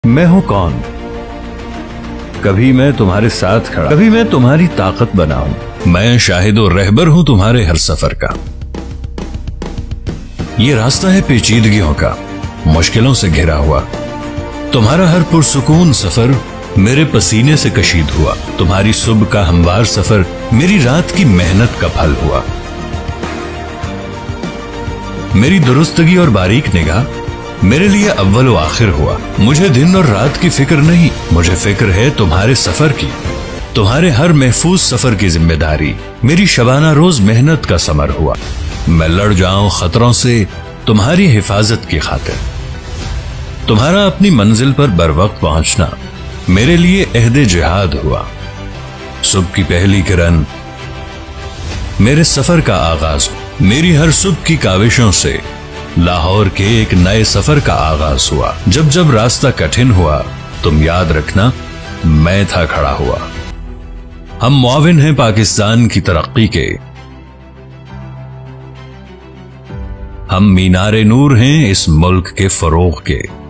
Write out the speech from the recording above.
मैं हूं कौन? कभी मैं तुम्हारे साथ खड़ा, कभी मैं तुम्हारी ताकत बना हूं। मैं शाहिद और रहबर हूं तुम्हारे हर सफर का। ये रास्ता है पेचीदगियों का, मुश्किलों से घिरा हुआ। तुम्हारा हर पुरसुकून सफर मेरे पसीने से कशीद हुआ। तुम्हारी सुबह का हमवार सफर मेरी रात की मेहनत का फल हुआ। मेरी दुरुस्तगी और बारीक निगाह मेरे लिए अव्वल व आखिर हुआ। मुझे दिन और रात की फिक्र नहीं, मुझे फिक्र है तुम्हारे सफर की। तुम्हारे हर महफूज सफर की जिम्मेदारी मेरी शबाना रोज मेहनत का समर हुआ। मैं लड़ जाऊं खतरों से तुम्हारी हिफाजत की खातिर। तुम्हारा अपनी मंजिल पर बरवक्त पहुंचना मेरे लिए अहदे जिहाद हुआ। सुबह की पहली किरण मेरे सफर का आगाज हो। मेरी हर सुबह की काविशों से लाहौर के एक नए सफर का आगाज हुआ। जब जब रास्ता कठिन हुआ तुम याद रखना मैं था खड़ा हुआ। हम मुआविन हैं पाकिस्तान की तरक्की के, हम मीनारे नूर हैं इस मुल्क के फरोग के।